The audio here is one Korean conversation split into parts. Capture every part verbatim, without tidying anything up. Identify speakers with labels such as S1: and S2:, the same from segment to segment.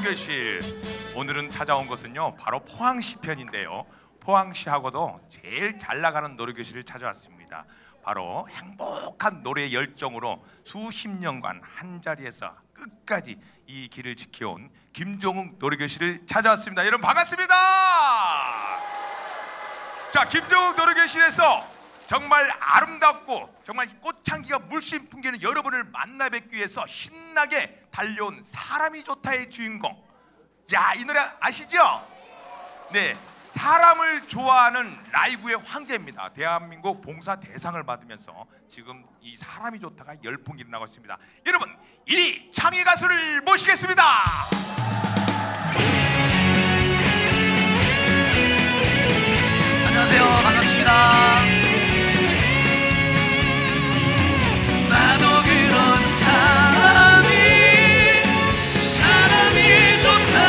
S1: 노래교실. 오늘은 찾아온 것은요 바로 포항시 편인데요, 포항시하고도 제일 잘 나가는 노래교실을 찾아왔습니다. 바로 행복한 노래 열정으로 수십 년간 한자리에서 끝까지 이 길을 지켜온 김종욱 노래교실을 찾아왔습니다. 여러분 반갑습니다. 자, 김종욱 노래교실에서 정말 아름답고 정말 꽃향기가 물씬 풍기는 여러분을 만나 뵙기 위해서 신나게 달려온 사람이 좋다의 주인공. 야, 이 노래 아시죠? 네, 사람을 좋아하는 라이브의 황제입니다. 대한민국 봉사 대상을 받으면서 지금 이 사람이 좋다가 열풍이 나고 있습니다. 여러분, 이창희 가수를 모시겠습니다.
S2: 안녕하세요, 반갑습니다. 나도 그런 사람이 사람이 좋다,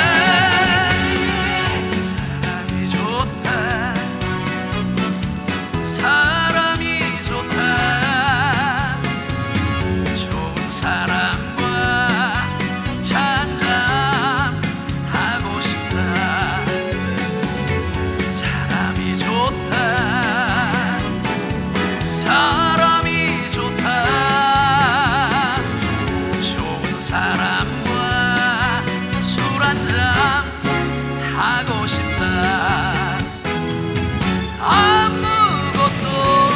S2: 사람이 좋다, 사람이 좋다. 좋은 사람과 잔잔 하고 싶다. 사람이 좋다, 사람이 좋다. 좋은 사람과 술 한잔 하고 싶다. 아무것도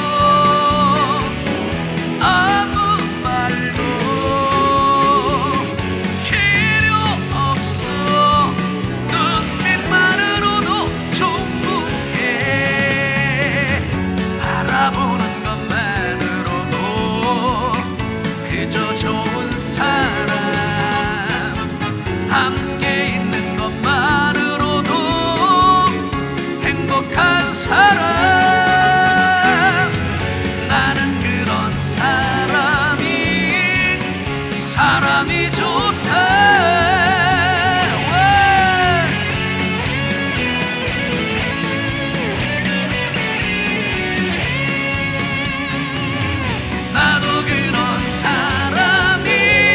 S2: 아무 말도 필요 없어. 눈빛만으로도 충분해. 바라보는 것만으로도 그저 좋은 사람. 함께 있는 것만으로도 행복한 사람. 나는 그런 사람이 사람이 좋다. 나도 그런 사람이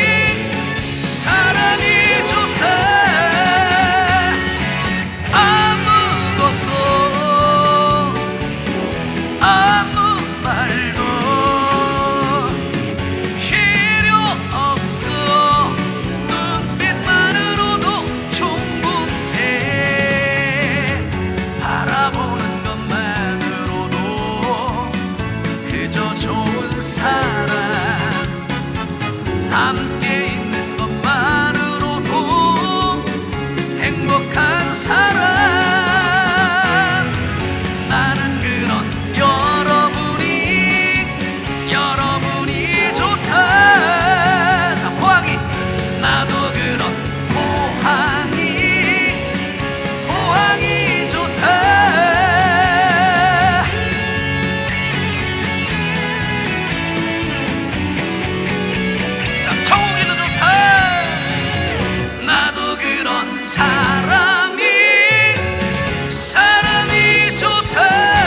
S2: 사람이 좋다. 아무것도 아무 말도 필요 없어. 눈빛만으로도 충분해. 바라보는 것만으로도 그저 좋은 사람. 함께 있는 것만으로도 행복한 사람. 나는 그런 여러분이 여러분이 좋다. 자, 포항이. 나도 그런 포항이 포항이 좋다. 자, 청우기도 좋다. 나도 그런 사람이 사람이 좋다.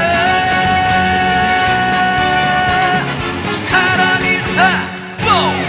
S2: 사람이 좋다. 뽀!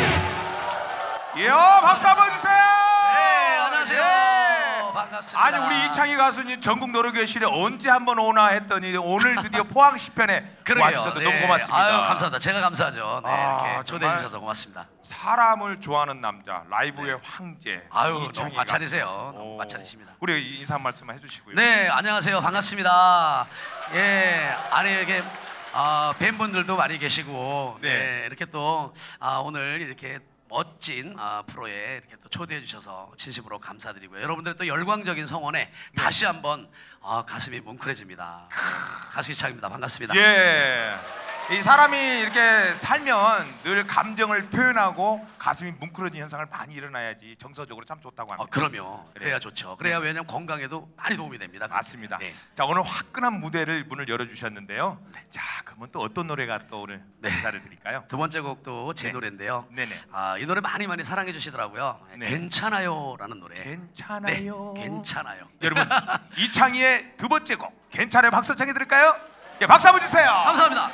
S1: 이야, 박수 한번 주세요.
S2: 네, 안녕하세요.
S1: 네.
S2: 반갑습니다.
S1: 아니, 우리 이창희 가수님 전국 노래교실에 언제 한번 오나 했더니 오늘 드디어 포항시 편에
S2: 그러게요.
S1: 와주셔서 너무 고맙습니다.
S2: 아유, 감사합니다. 제가 감사하죠. 네,
S1: 아,
S2: 이렇게 초대해
S1: 정말.
S2: 주셔서 고맙습니다.
S1: 사람을 좋아하는 남자, 라이브의 황제.
S2: 아유, 너무
S1: 이창희
S2: 과찬이세요.
S1: 가수.
S2: 너무
S1: 오.
S2: 과찬이십니다.
S1: 우리 인사 한 말씀 해주시고요.
S2: 네, 안녕하세요. 반갑습니다. 예, 아니 이렇게 아, 팬분들도 많이 계시고, 네,
S1: 네.
S2: 이렇게 또 아, 오늘 이렇게 멋진 아, 프로에 이렇게 또 초대해 주셔서 진심으로 감사드리고요. 여러분들의 또 열광적인 성원에
S1: 네.
S2: 다시 한번 아, 가슴이 뭉클해집니다. 네, 가수 이창입니다. 반갑습니다.
S1: 예. 이 사람이 이렇게 살면 늘 감정을 표현하고 가슴이 뭉클해지는 현상을 많이 일어나야지 정서적으로 참 좋다고 합니다.
S2: 어, 그럼요. 그래야 좋죠. 그래야 왜냐면 건강에도 많이 도움이 됩니다.
S1: 맞습니다.
S2: 네.
S1: 자, 오늘 화끈한 무대를 문을 열어주셨는데요.
S2: 네.
S1: 자, 그러면 또 어떤 노래가 또 오늘
S2: 네.
S1: 인사를 드릴까요?
S2: 두 번째 곡도 제
S1: 네.
S2: 노래인데요.
S1: 네네.
S2: 아, 이 노래 많이 많이 사랑해 주시더라고요.
S1: 네.
S2: 괜찮아요라는 노래.
S1: 괜찮아요.
S2: 네, 괜찮아요.
S1: 여러분, 이창희의 두 번째 곡 괜찮아요. 박수 청해 드릴까요? 예, 박수 한번 주세요.
S2: 감사합니다.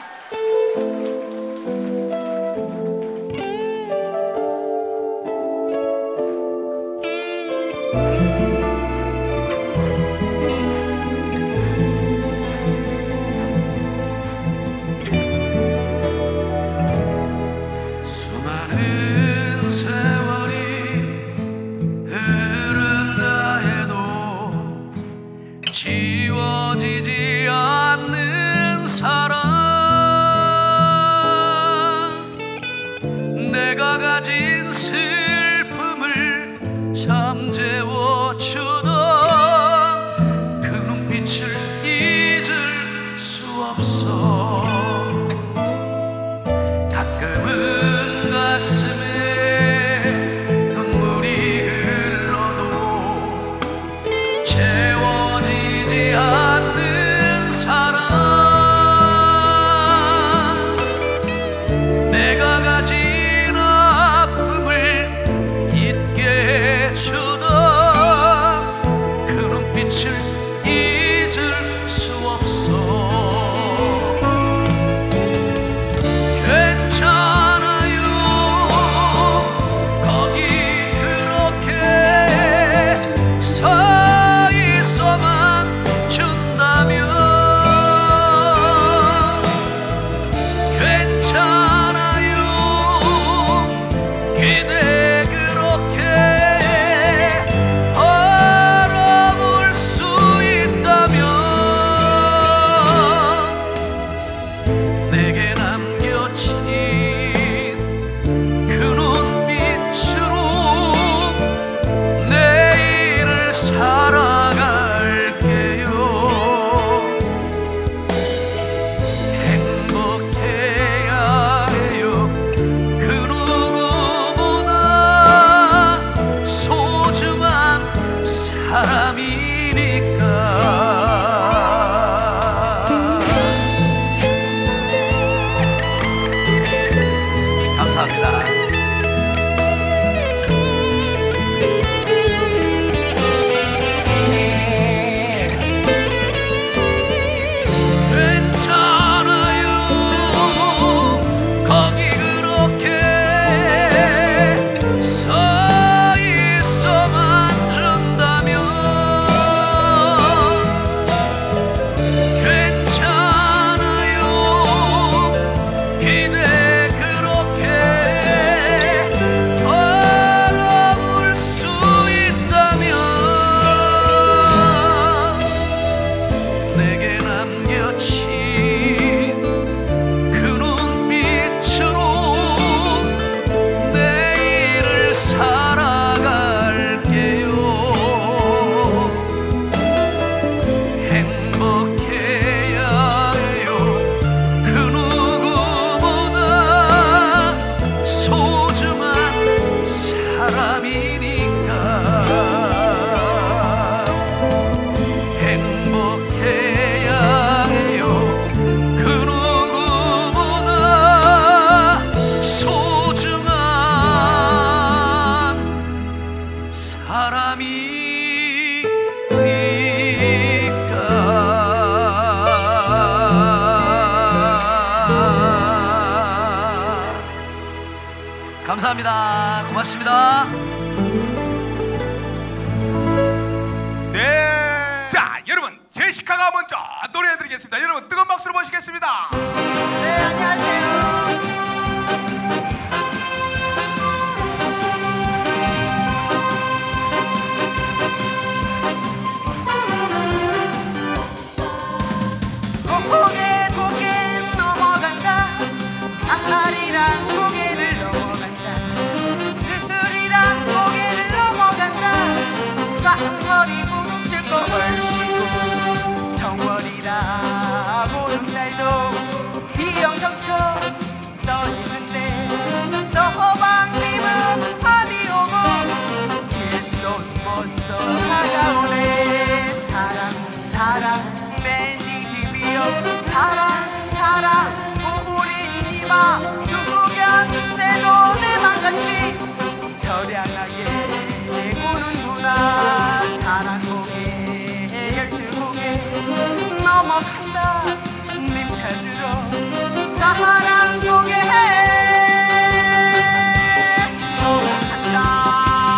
S2: 감사합니다. 고맙습니다.
S1: 네. 자, 여러분 제시카가 먼저 노래해드리겠습니다. 여러분 뜨거운 박수로 모시겠습니다.
S3: 네, 안녕하세요. 고개 고개 넘어간다. 아리랑 고개를 넘어간다. 스들이랑 고개를 넘어간다. 쌍머리 무릎칠 거 얼씨구 정월이라 보름달도 비영정처 떠있는데 서방님은 어디 오고 길손 먼저 다가오네. 사랑 사랑 맨디 비비어 사랑 사랑 우리 니마 누구견세도 내 맘같이 저량하게 구는구나. 사랑 고개 열두 고개 넘어간다. 님 찾으러 사랑 고개 넘어간다.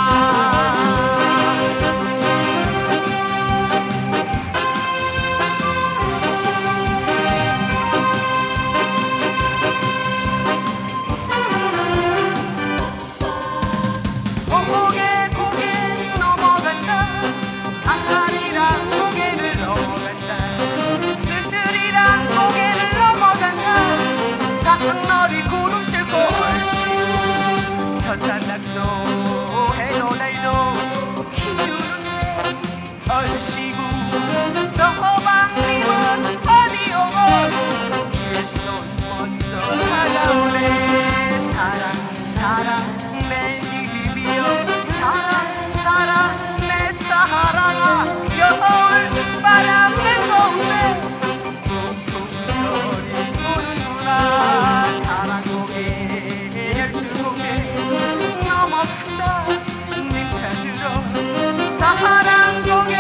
S3: 고개 고개 넘어간다. 아리랑 고개를 넘어간다. 스들이랑 고개를 넘어간다. 쌍머리 구름 싣고 얼씨구 서산낙조 해노날도 키우는 얼씨구 서방님은 어디 오고 길손 먼저 다가오네. 사랑 사랑 내 비비어 사랑 사랑 내 사랑아 겨울 바람 내 손에 쿵쿵 소리 부르구나. 사랑 고개 열두 고개 넘어간다. 님 찾으러 사랑 고개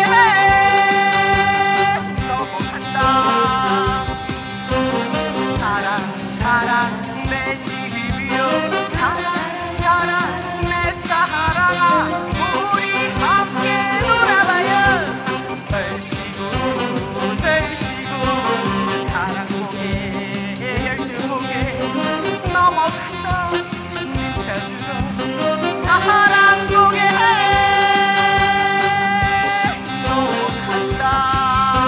S3: 넘어간다. 사랑 사랑 내 비비어 사랑 사랑 내 사랑아 우리 함께 놀아봐요. 얼씨구 절씨구 사랑 고개 열두 고개 넘어간다. 님 찾으러 사랑 고개 넘어간다.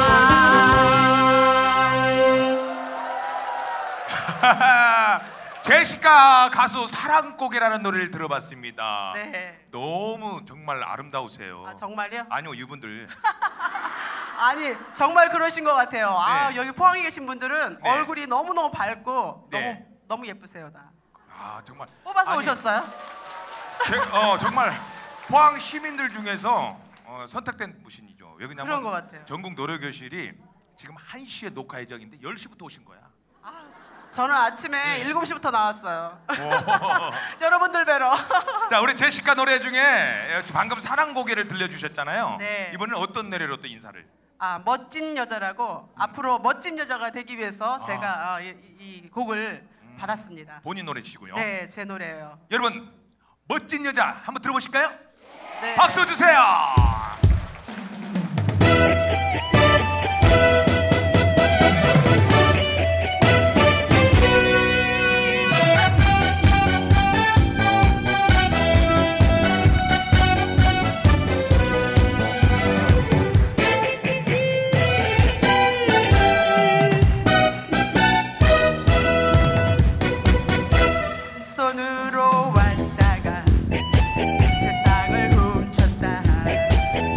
S1: 제시카 가수 사랑고개라는 노래를 들어봤습니다.
S3: 네.
S1: 너무 정말 아름다우세요.
S3: 아, 정말요?
S1: 아니요, 이분들.
S3: 아니 정말 그러신 것 같아요. 아
S1: 네.
S3: 여기 포항에 계신 분들은
S1: 네.
S3: 얼굴이 너무 너무 밝고
S1: 네.
S3: 너무 너무 예쁘세요 다.
S1: 아 정말.
S3: 뽑아서
S1: 아니,
S3: 오셨어요?
S1: 제, 어 정말 포항 시민들 중에서 어, 선택된 분이죠. 왜 그러냐면
S3: 그런 것 같아요.
S1: 전국 노래교실이 지금 한 시에 녹화 예정인데 열 시부터 오신 거야.
S3: 아, 저는 아침에
S1: 네.
S3: 일곱 시부터 나왔어요.
S1: 오.
S3: 여러분들 뵈러.
S1: 자, 우리 제시카 노래 중에 방금 사랑고개를 들려주셨잖아요.
S3: 네.
S1: 이번엔 어떤 노래로 또 인사를?
S3: 아 멋진 여자라고 앞으로 멋진 여자가 되기 위해서
S1: 아.
S3: 제가 아, 이, 이 곡을
S1: 음.
S3: 받았습니다.
S1: 본인 노래시고요.
S3: 네, 제 노래예요.
S1: 여러분, 멋진 여자 한번 들어보실까요?
S3: 네.
S1: 박수 주세요.
S3: 손으로 왔다가 세상을 훔쳤다.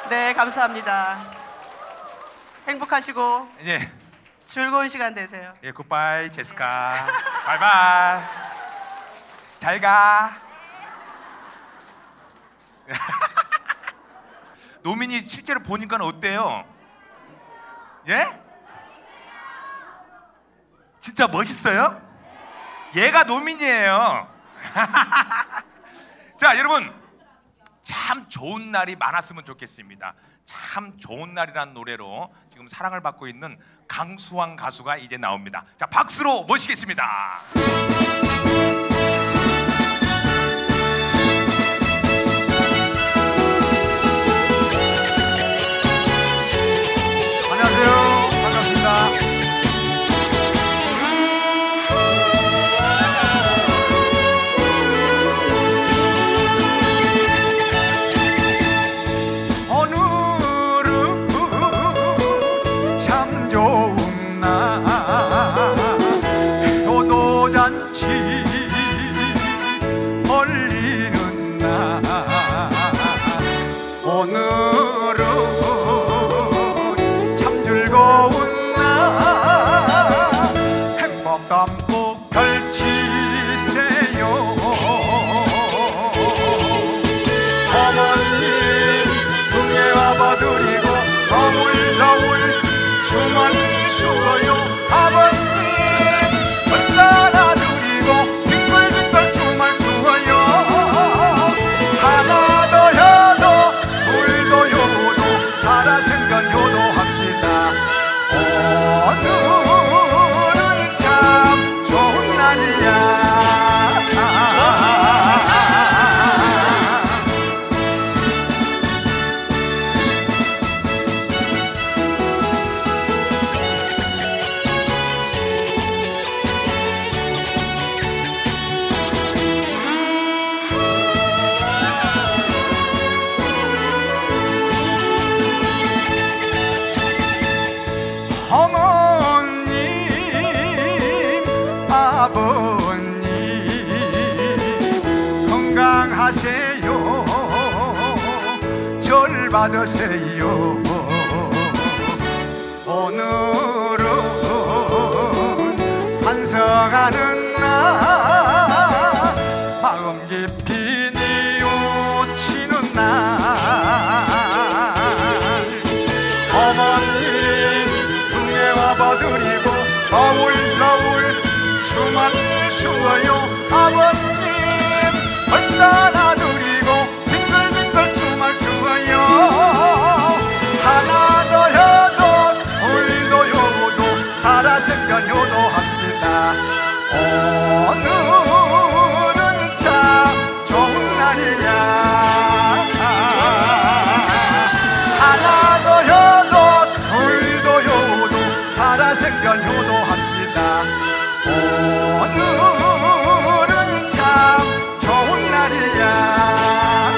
S3: 네, 감사합니다. 행복하시고
S1: 예,
S3: 즐거운 시간 되세요.
S1: 예, 굿바이 제스카. 바이바이. 잘 가. 노민이 실제로 보니까 어때요? 예? 진짜 멋있어요? 얘가 노민이에요. 자, 여러분, 참 좋은 날이 많았으면 좋겠습니다. 참 좋은 날이라는 노래로 지금 사랑을 받고 있는 강수왕 가수가 이제 나옵니다. 자, 박수로 모시겠습니다.
S4: 안녕하세요. 반갑습니다. 오늘은 참 좋은 날, 효도잔치 올리는 날. 오늘은 즐거운 날, 행복 담고 펼치세요. 어머님 등에 업어드리고 너울너울 춤을 추어요. 아버님 벌써 안아드리고 빙글빙글 춤을 추어요. 하나 더 효도 둘 더 효도 살아생전 효도합시다. 오늘은 참 좋은 날이야. 어머님 아버님 건강하세요. 절 받으세요. 오늘은 환성하는 날, 마음 깊이 뉘우치는 날. 어머님 업어드리고 너울너울 춤을 추어요. 아버님 벌써 안아드리고 빙글빙글 춤을 추어요. 하나 더 효도 둘 더 효도 살아생전 효도합시다. 오늘은 참 좋은 날이야. 하나 더 효도 둘 더 효도 살아생전 효도합시다. 오늘은 참 좋은 날이야.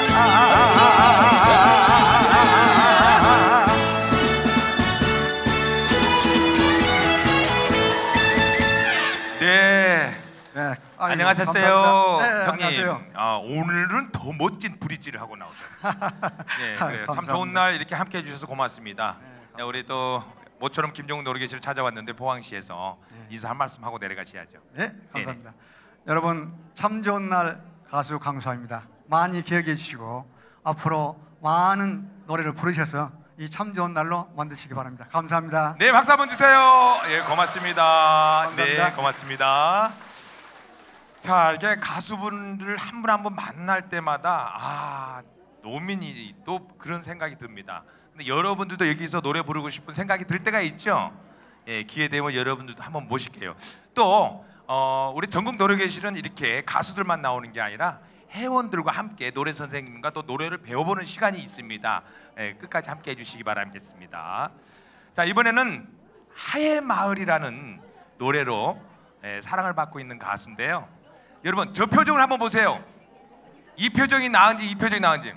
S1: 네.
S4: 네, 아이고,
S1: 안녕하셨어요,
S4: 감사합니다. 네,
S1: 형님.
S4: 안녕하세요.
S1: 아, 오늘은 더 멋진 브릿지를 하고 나오셨어요. 네, 그래요. 참
S4: 감사합니다.
S1: 좋은 날 이렇게 함께 해주셔서 고맙습니다.
S4: 네,
S1: 네, 우리 또 모처럼 김종국 노래교실을 찾아왔는데 포항시에서
S4: 네.
S1: 인사 한 말씀 하고 내려가셔야죠.
S4: 네, 감사합니다. 여러분 참 좋은 날 가수 강수아입니다. 많이 기억해 주시고 앞으로 많은 노래를 부르셔서 이 참 좋은 날로 만드시기 바랍니다. 감사합니다.
S1: 네, 박수 한번 주세요. 예, 고맙습니다.
S4: 감사합니다.
S1: 네, 고맙습니다. 자, 이렇게 가수분들 한 분 한 분 만날 때마다 아, 노민이 또 그런 생각이 듭니다. 근데 여러분들도 여기서 노래 부르고 싶은 생각이 들 때가 있죠. 예, 기회 되면 여러분들도 한번 모실게요. 또 어, 우리 전국 노래교실은 이렇게 가수들만 나오는 게 아니라 회원들과 함께 노래 선생님과 또 노래를 배워보는 시간이 있습니다. 예, 끝까지 함께 해주시기 바라겠습니다. 자, 이번에는 하의 마을이라는 노래로 예, 사랑을 받고 있는 가수인데요. 여러분 저 표정을 한번 보세요. 이 표정이 나은지 이 표정이 나은지,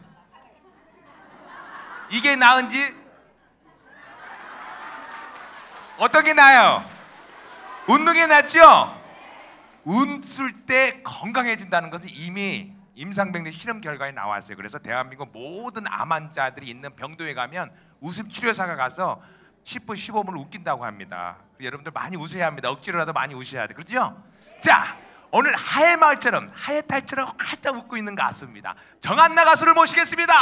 S1: 이게 나은지 어떤 게 나아요? 웃는 게 낫죠? 웃을 때 건강해진다는 것은 이미 임상병리 실험 결과에 나왔어요. 그래서 대한민국 모든 암 환자들이 있는 병동에 가면 웃음 치료사가 가서 십 분 십오 분을 웃긴다고 합니다. 여러분들 많이 웃어야 합니다. 억지로라도 많이 웃어야 돼. 그렇죠? 자, 오늘 하회마을처럼 하회탈처럼 활짝 웃고 있는 가수입니다. 정한나 가수를 모시겠습니다.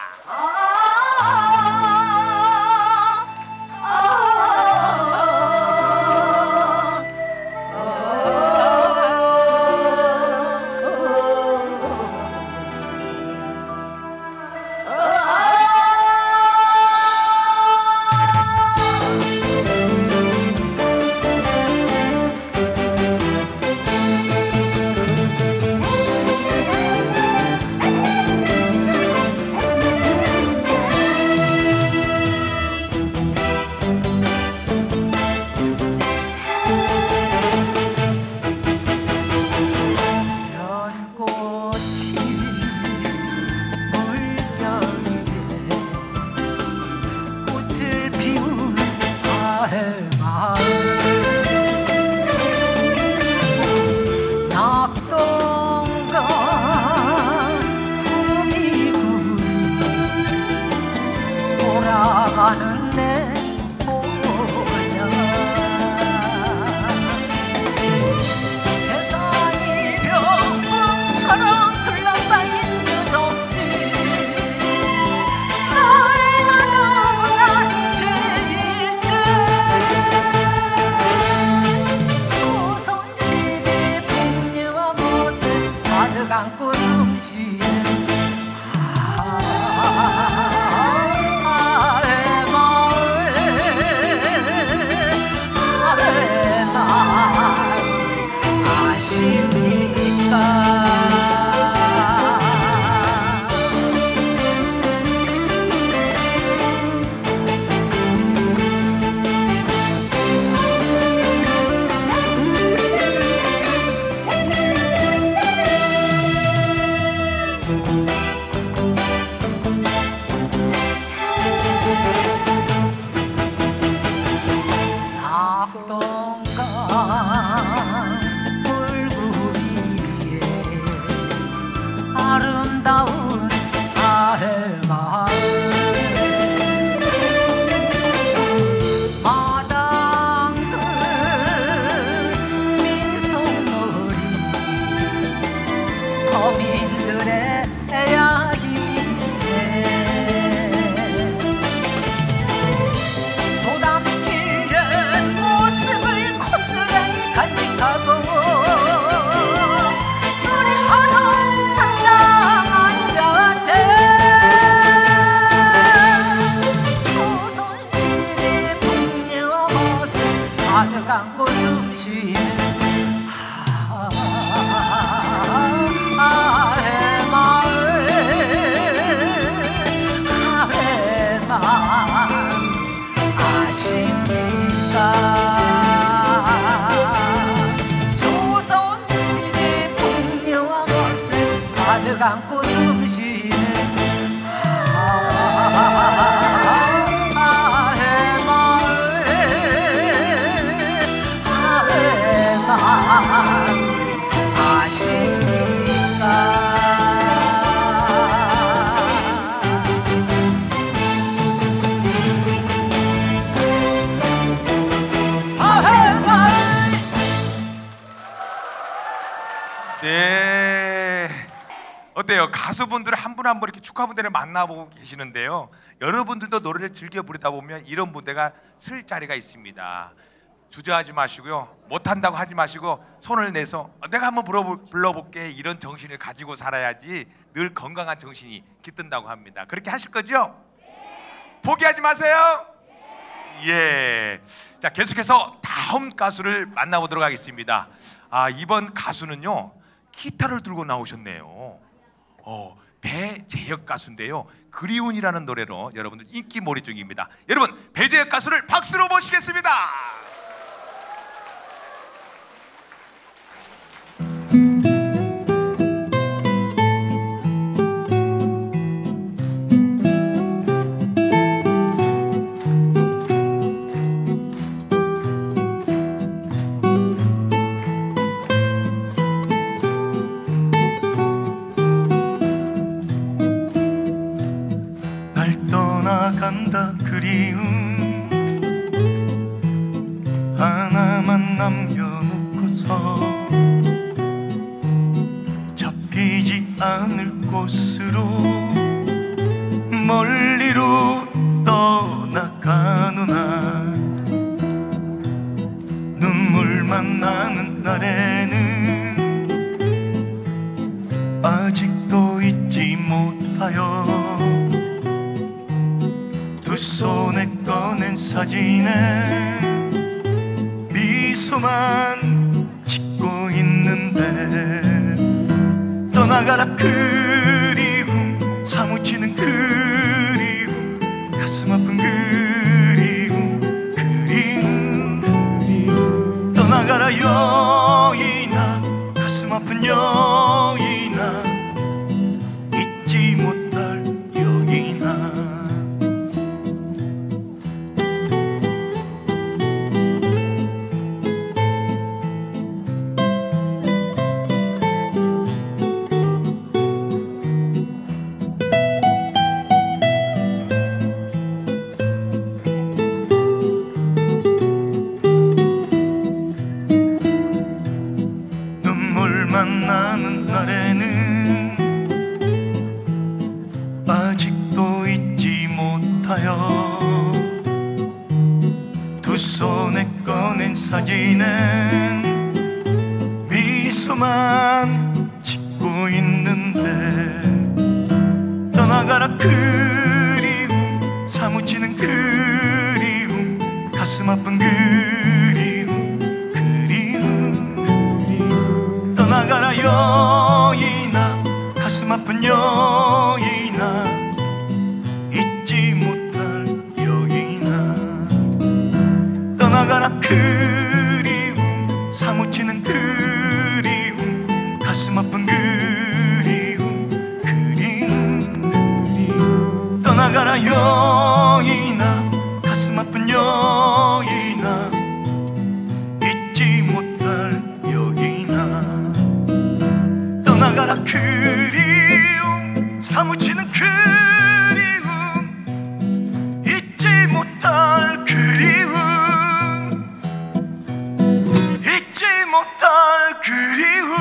S5: 안고 숨쉬는
S1: 네. 어때요? 가수분들 한 분 한 분 이렇게 축하 무대를 만나보고 계시는데요. 여러분들도 노래를 즐겨 부르다 보면 이런 무대가 쓸 자리가 있습니다. 주저하지 마시고요. 못한다고 하지 마시고 손을 내서 내가 한번 불러볼, 불러볼게 이런 정신을 가지고 살아야지 늘 건강한 정신이 깃든다고 합니다. 그렇게 하실 거죠? 네. 포기하지 마세요. 네. 예. 자, 계속해서 다음 가수를 만나보도록 하겠습니다. 아, 이번 가수는요 기타를 들고 나오셨네요. 어, 배재혁 가수인데요. 그리운이라는 노래로 여러분들 인기 몰이 중입니다. 여러분 배재혁 가수를 박수로 모시겠습니다.
S6: 떠나간다 그리움 하나만 남겨놓고서 잡히지 않을 곳으로 멀리로 떠나가노나 눈물만 나는 날에는 아직도 잊지 못하여 두 손에 꺼낸 사진에 미소만 짓고 있는데 떠나가라 그리움 사무치는 그리움 가슴 아픈 그리움 그리움 그리움 떠나가라 여인아 가슴 아픈 여인아 잊지 못할 여인아 만나는 날에는 아직도 잊지 못하여 두 손에 꺼낸 사진엔 미소만 짓고 있는데 떠나가라 그리움 사무치는 그리움 가슴 아픈 그리움 그리움 그리움 떠나가라 여인아 가슴 아픈 여인아 잊지 못할 여인아 떠나가라 그리움 사무치는 그리움 가슴 아픈 그리움 그리움 그리움 떠나가라 여인아 가슴 아픈 여인아 잊지 못할 여인아 떠나가라 그리움 사무치는 그리움 잊지 못할 그리움 잊지 못할 그리움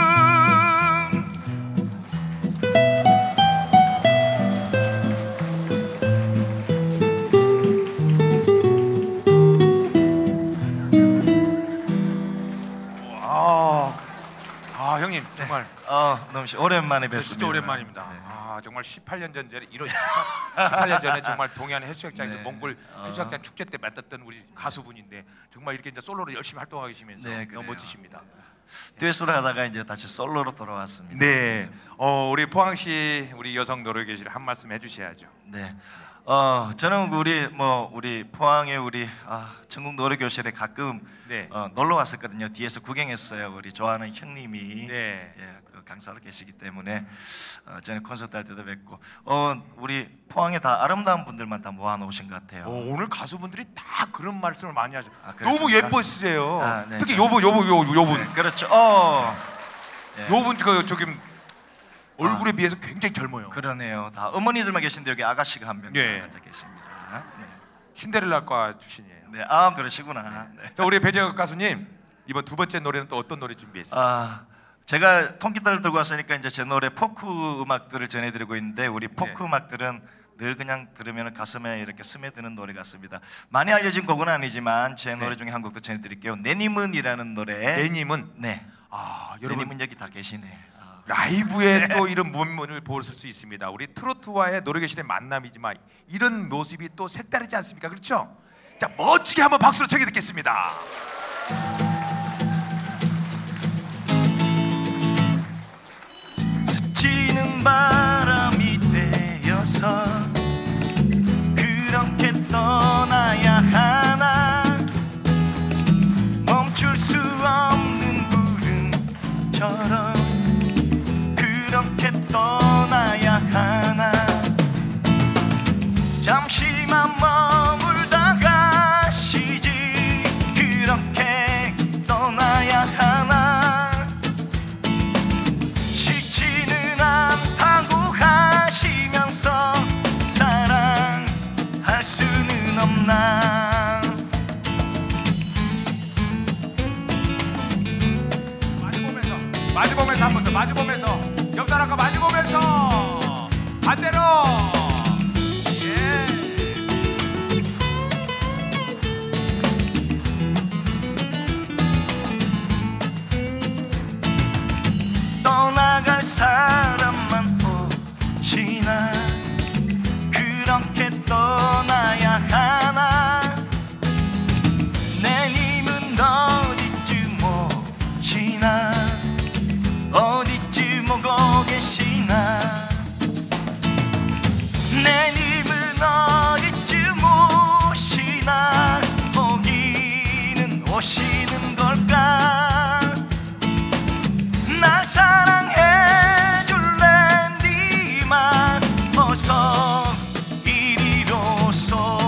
S1: 아, 아 형님 정말
S6: 어, 너무 시- 오랜만에
S1: 네,
S6: 뵙습니다.
S1: 진짜 오랜만입니다.
S6: 네.
S1: 아 정말 십팔 년 전 전에 이런 십팔 년 전에 정말 동해안 해수욕장에서
S6: 네.
S1: 몽골
S6: 어.
S1: 해수욕장 축제 때 만났던 우리 가수분인데 정말 이렇게 이제 솔로로 열심히 활동하고 계시면서
S6: 네,
S1: 너무
S6: 그래요.
S1: 멋지십니다.
S6: 듀엣으로 하다가 이제 다시 솔로로 돌아왔습니다.
S1: 네, 어, 우리 포항시 우리 여성 노래교실 한 말씀 해주셔야죠.
S6: 네. 어, 저는 우리 뭐 우리 포항의 우리 아, 전국 노래교실에 가끔
S1: 네.
S6: 어, 놀러 왔었거든요. 뒤에서 구경했어요. 우리 좋아하는 형님이
S1: 네.
S6: 예, 그 강사로 계시기 때문에 어, 전에 콘서트 할 때도 뵙고 어, 우리 포항에 다 아름다운 분들만 다 모아놓으신 것 같아요.
S1: 어, 오늘 가수분들이 다 그런 말씀을 많이 하죠.
S6: 아, 그렇습니까?
S1: 너무 예뻐지세요.
S6: 아, 네,
S1: 특히
S6: 저-
S1: 요분, 요분, 요, 요분,
S6: 네, 그렇죠. 어, 예.
S1: 요분 그 저기 얼굴에 비해서 굉장히 젊어요.
S6: 그러네요. 다 어머니들만 계신데 여기 아가씨가 한 명
S1: 예.
S6: 앉아 계십니다. 네.
S1: 신데렐라과 출신이에요.
S6: 네, 아 그러시구나. 네.
S1: 자, 우리 배재혁 가수님 이번 두 번째 노래는 또 어떤 노래 준비했어요?
S6: 아, 제가 통기타를 들고 왔으니까 이제 제 노래 포크 음악들을 전해드리고 있는데 우리 포크
S1: 네.
S6: 음악들은 늘 그냥 들으면 가슴에 이렇게 스며드는 노래 같습니다. 많이 알려진 곡은 아니지만 제 노래
S1: 네.
S6: 중에 한 곡도 전해드릴게요. 내님은이라는 노래.
S1: 내님은
S6: 네.
S1: 아 여러분
S6: 내님은 여기 다 계시네. 아.
S1: 라이브에 또 이런 면모를 보실 수 있습니다. 우리 트로트와의 노래교실의 만남이지만 이런 모습이 또 색다르지 않습니까? 그렇죠? 자 멋지게 한번 박수로 청해 듣겠습니다.
S6: 스치는 바람이 되어서 그렇게 떠나야 하나 멈출 수 없는 구름처럼 그렇게 떠나야 하나 잠시만 머물다가 쉬지 그렇게 떠나야 하나 싫지는 않다고 나
S1: 마주보면서 마주보면서 한 번 더 마주보면서 옆 사람과 마주보면서 반대로 예.
S6: 떠나갈 사람만 오시나 그렇게 떠나야 하나 내님은 어디쯤 오시나 어디쯤 오고 계시나 내님은 어디쯤 오시나 오기는 오시는 걸까 날 사랑해 줄래 니만 어서 이리로소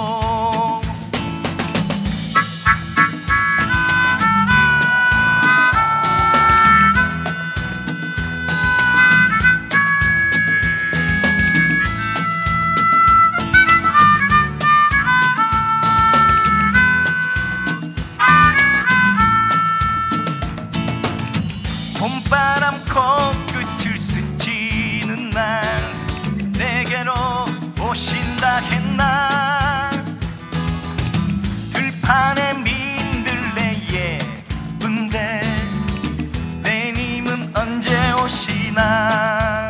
S6: 봄바람 코끝을 스치는 날 내게로 오신다 했나 들판에 민들레 예쁜데 내님은 언제 오시나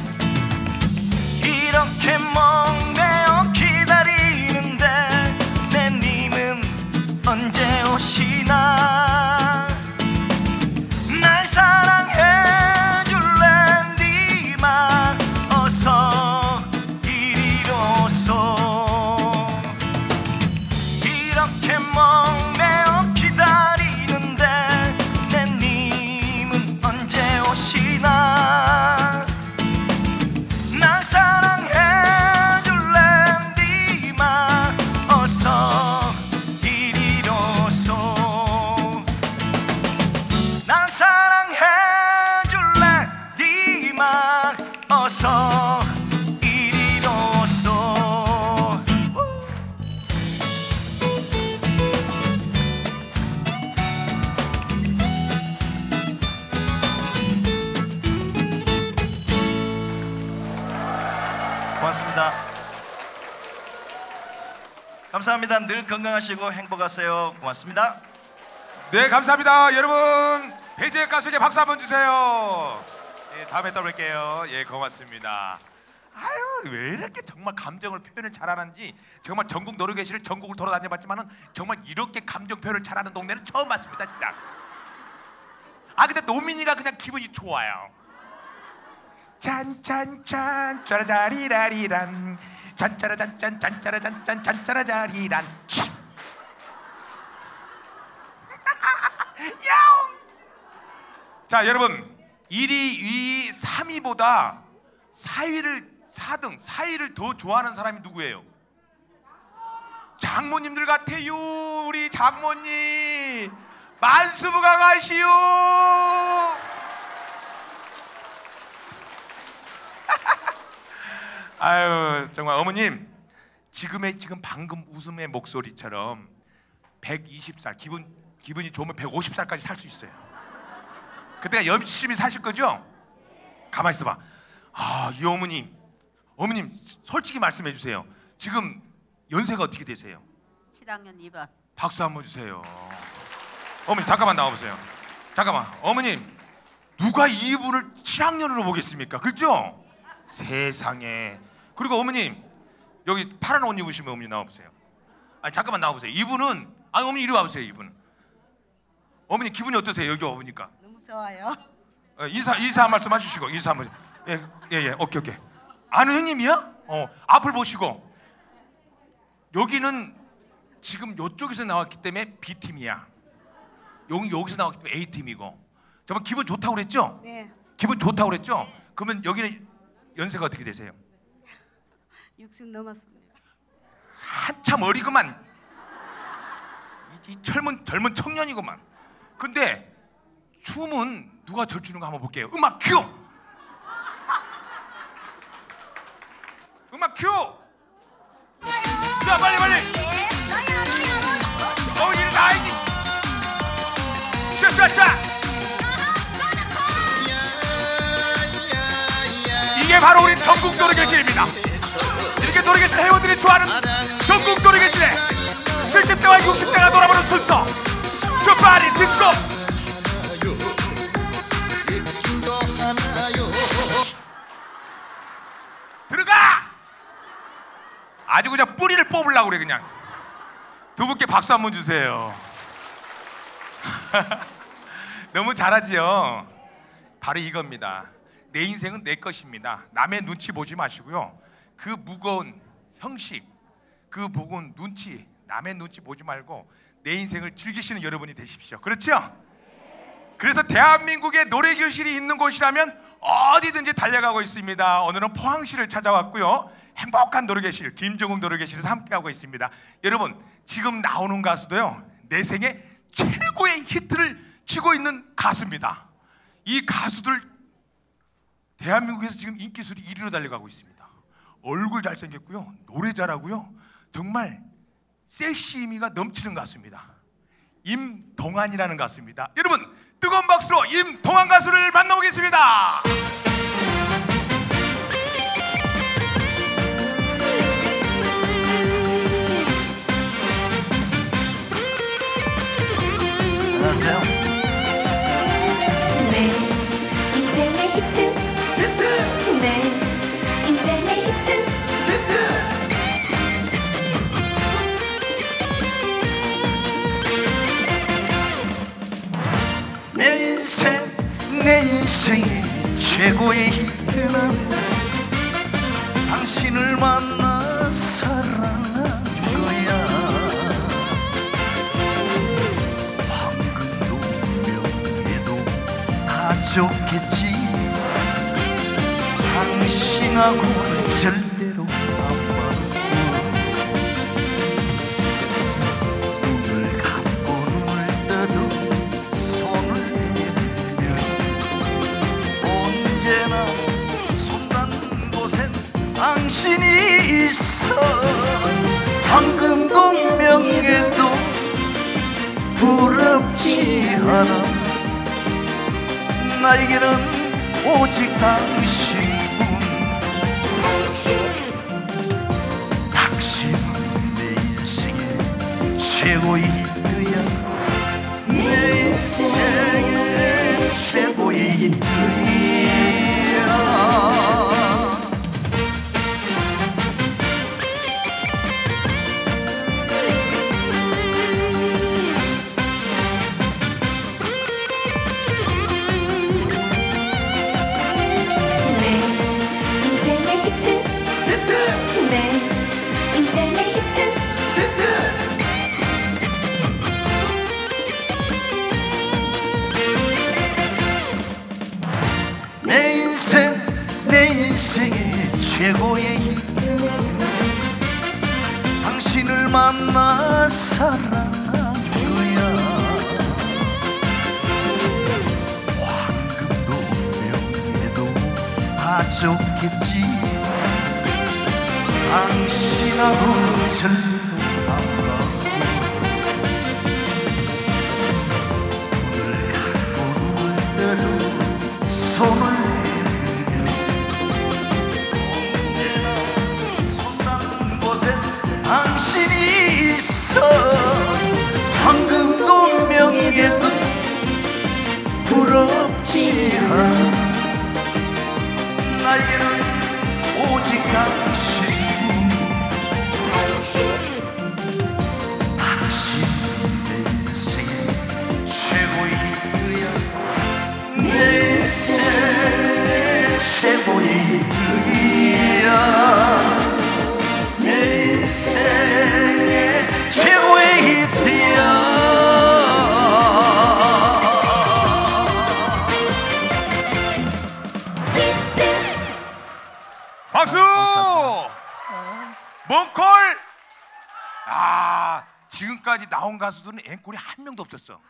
S6: 이렇게 멍내어 기다리는데 내님은 언제 오시나 날 사랑해 줄래 니만 어서 이리로소 이렇게 멍내어 기다리는데 내님은 언제 오시나 날 사랑해 줄래 니만 어서 이리로소 날 사랑해 줄래 니만 어서 이리로소 고맙습니다. 감사합니다. 늘 건강하시고 행복하세요. 고맙습니다.
S1: 네 감사합니다 여러분. 배재 가수에게 박수 한번 주세요. 예, 다음에 또 뵐게요. 예 고맙습니다. 아유 왜 이렇게 정말 감정을 표현을 잘하는지 정말 전국 노래교실을 전국을 돌아다녀봤지만은 정말 이렇게 감정 표현을 잘하는 동네는 처음 봤습니다 진짜. 아 근데 노민이가 그냥 기분이 좋아요. 짠짠짠 짜라자리라리란 짠짜라짠짠 짠짜라짠짠 짠짜라자리란 야옹. 자 여러분 일 위, 이 위, 삼 위보다 사 위를 사 등, 사 위를 더 좋아하는 사람이 누구예요? 장모님들 같아요. 우리 장모님 만수부가 가시오. 아유 정말 어머님 지금의 지금 방금 웃음의 목소리처럼 백이십 살 기분 기분이 좋으면 백오십 살까지 살 수 있어요. 그때가 열심히 사실 거죠? 가만히 있어봐. 아, 이 어머님, 어머님 솔직히 말씀해 주세요. 지금 연세가 어떻게 되세요?
S7: 칠 학년 이 반.
S1: 박수 한번 주세요. 어머니 잠깐만 나와보세요. 잠깐만, 어머님 누가 이분을 칠 학년으로 보겠습니까? 그렇죠? 세상에. 그리고 어머님 여기 파란 옷 입으시면 어머니 나와보세요. 아니 잠깐만 나와보세요. 이분은 아니 어머니 이리 와보세요. 이분. 어머니 기분이 어떠세요? 여기 와보니까.
S7: 너무 좋아요.
S1: 어, 인사 인사 한 말씀 해주시고 인사 한번. 예예예 예, 예. 오케이 오케이. 아는 형님이야? 어 앞을 보시고. 여기는 지금 이쪽에서 나왔기 때문에 B 팀이야. 여기 여기서 나왔기 때문에 A 팀이고. 저번 기분 좋다고 그랬죠?
S7: 네.
S1: 기분 좋다고 그랬죠? 그러면 여기는 연세가 어떻게 되세요?
S7: 육십 넘었습니다.
S1: 한참 어리구만. 이, 이 젊은 젊은 청년이구만. 근데 춤은 누가 절 추는 거 한번 볼게요. 음악 큐. 음악 큐. 자 빨리 빨리. 이게 바로 우리 전국 노래교실입니다. 이렇게 노래교실 회원들이 좋아하는 전국 노래교실에 칠십 대와 육십 대가 돌아보는 순서 끝발이 뒷속 들어가! 아주 그냥 뿌리를 뽑으려고 그래. 그냥 두 분께 박수 한번 주세요. 너무 잘하지요? 바로 이겁니다. 내 인생은 내 것입니다. 남의 눈치 보지 마시고요. 그 무거운 형식, 그 무거운 눈치, 남의 눈치 보지 말고 내 인생을 즐기시는 여러분이 되십시오. 그렇죠? 그래서 대한민국에 노래교실이 있는 곳이라면 어디든지 달려가고 있습니다. 오늘은 포항시를 찾아왔고요. 행복한 노래교실, 김종국 노래교실에서 함께하고 있습니다. 여러분, 지금 나오는 가수도요, 내 생애 최고의 히트를 치고 있는 가수입니다. 이 가수들 대한민국에서 지금 인기순위 일 위로 달려가고 있습니다. 얼굴 잘생겼고요, 노래 잘하고요, 정말 섹시미가 넘치는 가수입니다. 임동환이라는 가수입니다. 여러분, 뜨거운 박수로 임동환 가수를 만나보겠습니다.
S6: 안녕하세요.
S8: 내 인생의 히트, 히트. 내 인생의 히트, 히트.
S6: 내 인생, 내 인생의 최고의 히트는 당신을 만나 사랑한 거야. 황금도 명예도 다 좋겠지. 당신하고는 절대로 안 맞고. 눈을 감고 눈을 떠도 손을 내밀면 언제나 손 닿는 곳엔 당신이 있어. 황금도 명예도 부럽지 않아. 나에게는 오직 당신뿐. 당신은 내 인생의 최고의 히트야. 내 인생의 최고의 히트야. 내 인생, 내 인생의 최고의 히트. 당신을 만나 사랑한 거야. 황금도 명예도 다 좋겠지. 당신하고 절대로 안 가고. 눈을 감고 눈을 떠도 손을 내밀면 언제나 손 닿는 곳에 당신이 있어. 황금도 명예도 부럽지 않아. 나에게는 오직 당신뿐. 당신은 내 인생의 최고의 히트야. 내 인생의 최고의 히트야. 내 인생의 최고의 히트야.
S1: 박수! 몽콜! 아, 지금까지 나온 가수들은 앵콜이 한 명도 없었어.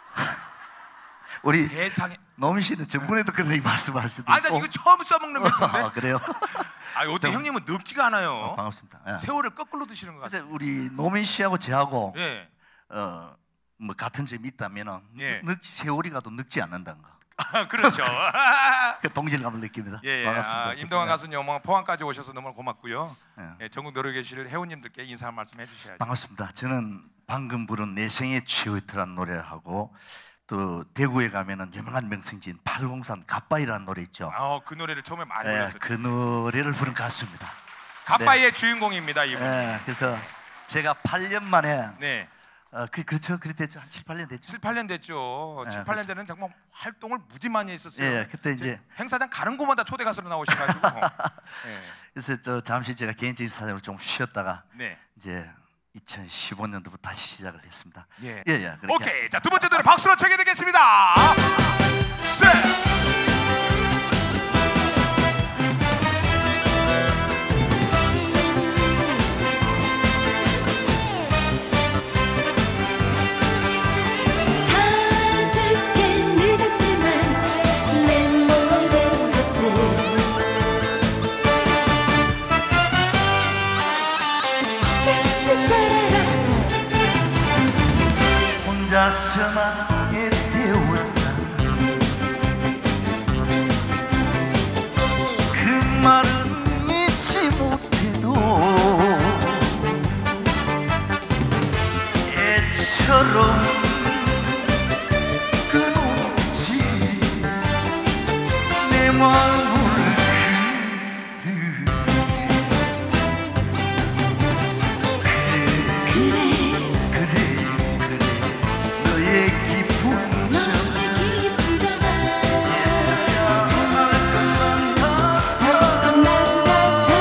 S6: 우리
S1: 세상에.
S6: 노민 씨는 전번에도 그런 얘기 말씀하시던데.
S1: 아, 나 이거 처음 써먹는 멘트인데.
S6: 아, 그래요?
S1: 아, 어떻게 형님은 늙지가 않아요.
S6: 어, 반갑습니다. 예.
S1: 세월을 거꾸로 드시는 것 같아요.
S6: 그래서 우리 노민 씨하고 저하고
S1: 예.
S6: 어, 뭐 같은 점이 있다면은
S1: 예.
S6: 늙, 세월이 가도 늙지 않는다는 거.
S1: 그렇죠.
S9: 그 동질감을 느낍니다.
S1: 예,
S9: 반갑습니다.
S1: 아, 임동환 가수님 뭐 포항까지 오셔서 너무 고맙고요.
S9: 예.
S1: 예, 전국 노래교실 회원님들께 인사 한 말씀 해주셔야죠.
S9: 반갑습니다. 저는 방금 부른 내 생의 최후트라는 노래하고 또 대구에 가면은 유명한 명승지인 팔공산 갓바이라는 노래 있죠.
S1: 아, 그 노래를 처음에 많이
S9: 예,
S1: 불렀었죠.
S9: 그 노래를 부른 가수입니다.
S1: 갓바이의 주인공입니다, 이분.
S9: 예, 그래서 제가 팔 년 만에
S1: 네.
S9: 어, 그, 그렇죠. 그랬죠. 한 칠, 팔 년 됐죠.
S1: 칠, 팔 년 됐죠.
S9: 예,
S1: 칠, 팔 년 전에는 정말 활동을 무지 많이 했었어요.
S9: 예, 그때 이제
S1: 행사장 가는 곳마다 초대 가수로 나오셔가지고. 예.
S9: 그래서 저 잠시 제가 개인적인 사정으로 좀 쉬었다가
S1: 네.
S9: 이제 이천십오 년도부터 다시 시작을 했습니다.
S1: 예.
S9: 예, 예. 그렇게
S1: 오케이.
S9: 하겠습니다.
S1: 자, 두 번째 노래 박수로 청해 드리겠습니다. 셋.
S8: 다 줄게 늦었지만 내 모든 것을 짜짜짜라라
S9: 혼자서만 애태웠다. 그 말은 믿지 못해도 애처럼 끊었지. 내 마음을
S8: 그래
S9: 그래 너의 기쁨
S8: 너의 기쁜 점아
S9: 할
S8: 것만 같아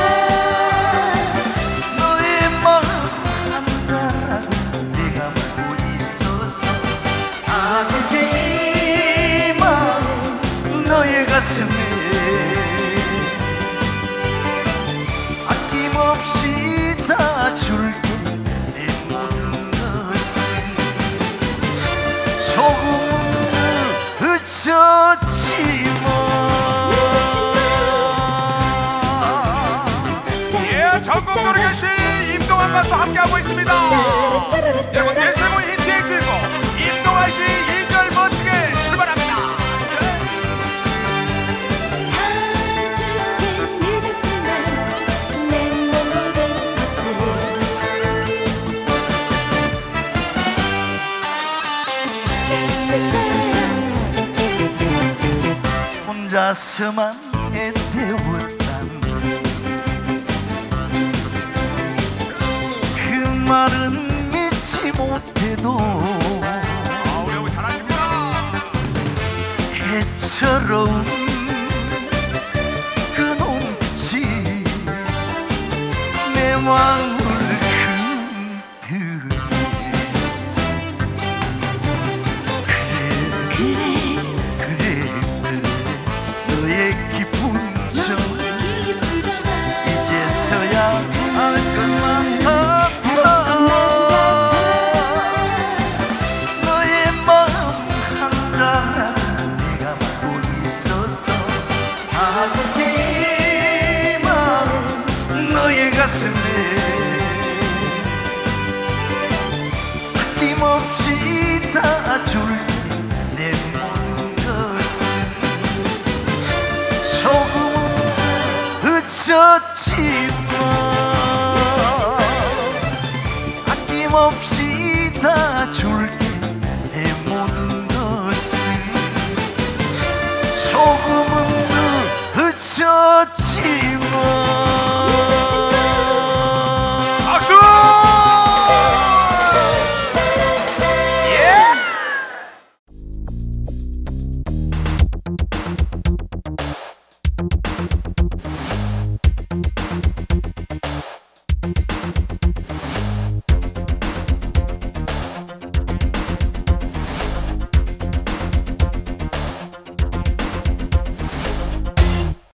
S9: 너의 마음 한자라고 내가 묻고 있어서 아직 내 마음 너의 가슴에 아낌없이 다 줄게. 내 모든 것을 조금은 늦었지만
S1: 예, 전국 노래교실 임동환 가수 함께하고 있습니다. 여러분, 대세모 히트의 주인공 임동환 씨 이 절 멋지게 출발합니다.
S8: 다 줄게 늦었지만 내 모든 것을 짜짜짜라라
S9: 혼자서만 애태웠단 그 말은 믿지 못해도
S1: 아, 우리 여기 잘하십니다.
S9: 해처럼 끊었지. 내 마음을 흔들어
S8: 그래
S9: 그래 그래 너의 기쁨 좀
S8: 너의 기쁜 점아
S9: 이제서야 알 것만 같아. 너의 마음 한자나 내가 묻고 있어서 아직 내 마음 너의 가슴에 아낌없이 다 줄게. 내 모든 것을 조금은 늦었지만 아낌없이 다 줄게. 내 모든 것을 조금은 늦었지만